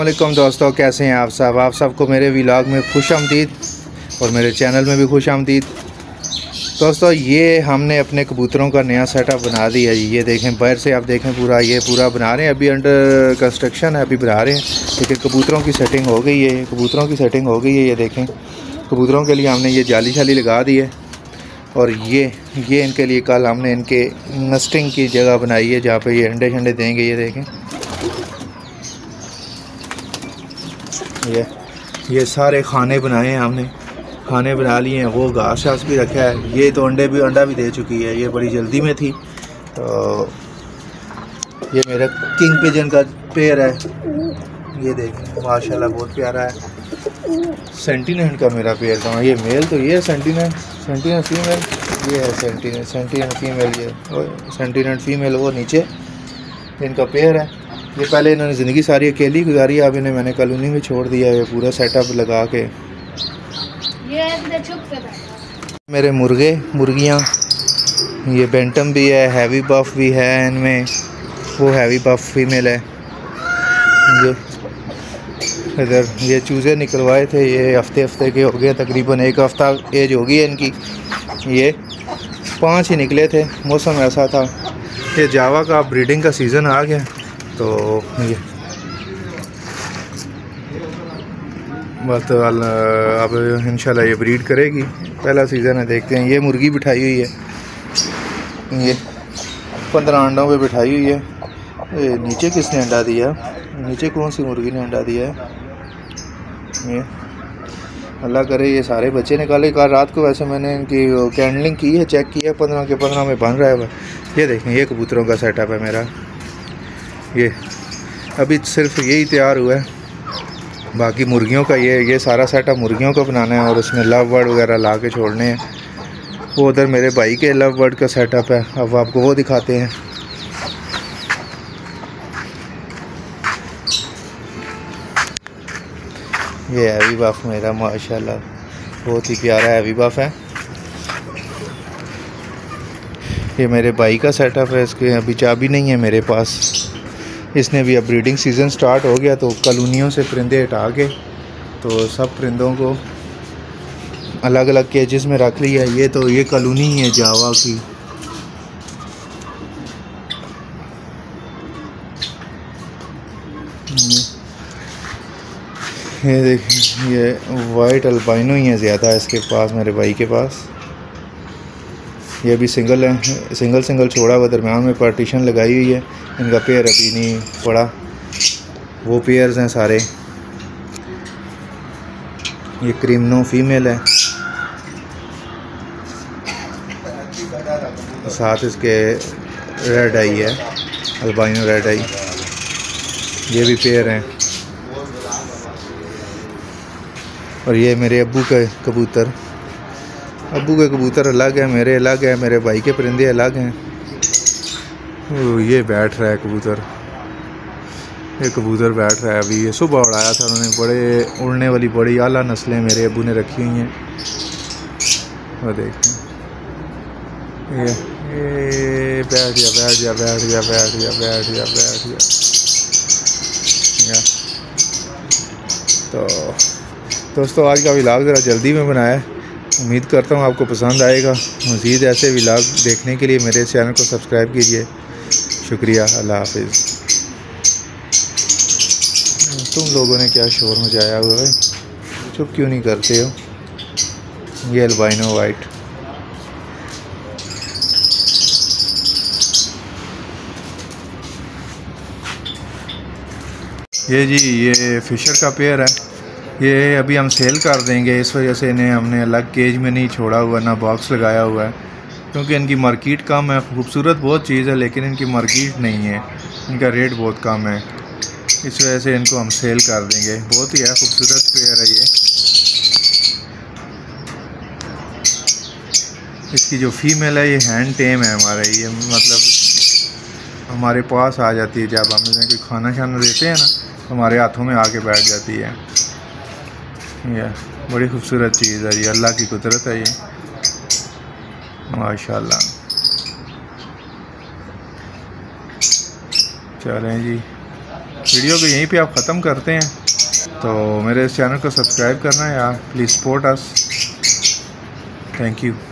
अस्सलामुअलैकुम दोस्तों, कैसे हैं आप सब। आप सबको मेरे व्लॉग में खुश आमदीद और मेरे चैनल में भी खुश आमदीद। दोस्तों, ये हमने अपने कबूतरों का नया सेटअप बना दिया। ये देखें, बाहर से आप देखें पूरा बना रहे हैं। अभी अंडर कंस्ट्रक्शन है, अभी बना रहे हैं, लेकिन कबूतरों की सेटिंग हो गई है। कबूतरों की सेटिंग हो गई है। ये देखें, कबूतरों के लिए हमने ये जाली शाली लगा दी है। और ये इनके लिए कल हमने इनके नस्टिंग की जगह बनाई है, जहाँ पे ये अंडे शंडे देंगे। ये देखें, ये सारे खाने बनाए हैं हमने, खाने बना लिए हैं। वो घास शास भी रखा है। ये तो अंडा भी दे चुकी है, ये बड़ी जल्दी में थी। तो ये मेरा किंग पिजन का पेयर है। ये देखें, माशाल्लाह बहुत प्यारा है। सेंटिनेंट का मेरा पेयर था। ये मेल तो ये है, सेंटिनेंट फीमेल ये है। सेंटिनेंट फीमेल, ये सेंटिनेंट फीमेल वो नीचे इनका पेयर है। ये पहले इन्होंने ज़िंदगी सारी अकेली गुजारी, अब इन्हें मैंने कॉलोनी में छोड़ दिया है पूरा सेटअप लगा के। मेरे मुर्गियाँ, ये बेंटम भी है, हैवी बफ भी है इनमें। वो हैवी बफ फीमेल है। ये इधर ये चूज़े निकलवाए थे, ये हफ्ते के हो गए, तकरीबन 1 हफ़्ता एज हो गई है इनकी। ये 5 ही निकले थे, मौसम ऐसा था। ये जावा का ब्रीडिंग का सीज़न आ गया, तो ये बस अब इंशाल्लाह ये ब्रीड करेगी। पहला सीज़न है, देखते हैं। ये मुर्गी बिठाई हुई है, ये 15 अंडों पे बिठाई हुई है। ये नीचे किसने अंडा दिया? नीचे कौन सी मुर्गी ने अंडा दिया है? ये अल्लाह करे ये सारे बच्चे निकाले। कल रात को वैसे मैंने इनकी कैंडलिंग की है, चेक किया, 15 के 15 में बन रहा है। ये देखें, ये कबूतरों का सेटअप है मेरा। ये अभी सिर्फ यही तैयार हुआ है, बाकी मुर्गियों का ये सारा सेटअप मुर्गियों का बनाना है और उसमें लव बर्ड वगैरह ला के छोड़ने हैं। वो उधर मेरे भाई के लव बर्ड का सेटअप है, अब आपको वो दिखाते हैं। ये हैवी बफ मेरा, माशाल्लाह बहुत ही प्यारा हैवी बफ है। ये मेरे भाई का सेटअप है, इसके अभी चाबी नहीं है मेरे पास। इसने भी अब ब्रीडिंग सीज़न स्टार्ट हो गया, तो कॉलोनियों से परिंदे हटा के तो सब परिंदों को अलग अलग केजेस में रख लिया। ये तो ये कॉलोनी है जावा की। ये देखिए, ये वाइट अल्बाइनो ही है ज़्यादा इसके पास, मेरे भाई के पास। ये भी सिंगल है, सिंगल छोड़ा हुआ, दरम्यान में पार्टीशन लगाई हुई है। इनका पेयर अभी नहीं पड़ा, वो पेयर्स हैं सारे। ये क्रीमनो फीमेल है, साथ इसके रेड आई है, अल्बाइनो रेड आई। ये भी पेयर हैं। और ये मेरे अब्बू के कबूतर, अलग है, मेरे अलग है, मेरे भाई के परिंदे अलग हैं। ये बैठ रहा है कबूतर, ये कबूतर बैठ रहा है। अभी ये सुबह उड़ाया था उन्होंने। बड़े उड़ने वाली बड़ी आला नस्लें मेरे अब्बू ने रखी हुई हैं। वो देखें, ये बैठ गया। तो दोस्तों, आज का व्लॉग ज़रा जल्दी में बनाया है, उम्मीद करता हूँ आपको पसंद आएगा। मज़ीद ऐसे व्लॉग देखने के लिए मेरे चैनल को सब्सक्राइब कीजिए। शुक्रिया, अल्लाह हाफिज़। तुम लोगों ने क्या शोर मचाया हुआ है, चुप क्यों नहीं करते हो? ये अल्बाइनो वाइट, ये जी ये फिशर का पेयर है। ये अभी हम सेल कर देंगे, इस वजह से इन्हें हमने अलग केज में नहीं छोड़ा हुआ, ना बॉक्स लगाया हुआ है, क्योंकि इनकी मार्केट कम है। खूबसूरत बहुत चीज़ है, लेकिन इनकी मार्केट नहीं है, इनका रेट बहुत कम है। इस वजह से इनको हम सेल कर देंगे। बहुत ही है खूबसूरत पेयर है ये। इसकी जो फीमेल है, ये हैंड टेम है हमारा। ये मतलब हमारे पास आ जाती है, जब हम इन्हें कोई खाना शाना देते हैं ना, हमारे हाथों में आके बैठ जाती है। ये बड़ी खूबसूरत चीज़ है, ये अल्लाह की कुदरत है ये, माशाल्लाह। चलें जी, वीडियो को यहीं पे आप ख़त्म करते हैं। तो मेरे इस चैनल को सब्सक्राइब करना है यार, please support us. Thank you.